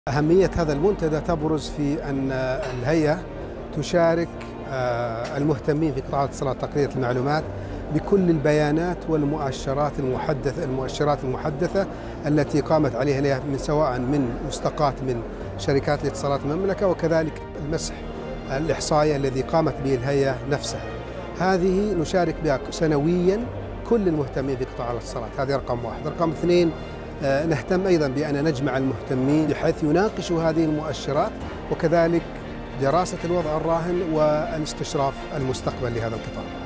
أهمية هذا المنتدى تبرز في أن الهيئة تشارك المهتمين في قطاع الاتصالات وتقنية المعلومات بكل البيانات والمؤشرات المحدثة التي قامت عليها الهيئة سواء من مستقاة من شركات الاتصالات المملكة وكذلك المسح الإحصائي الذي قامت به الهيئة نفسها. هذه نشارك بها سنويا كل المهتمين في قطاع الاتصالات، هذه رقم واحد. رقم اثنين، نهتم أيضا بأن نجمع المهتمين بحيث يناقشوا هذه المؤشرات وكذلك دراسة الوضع الراهن والاستشراف المستقبل لهذا القطاع.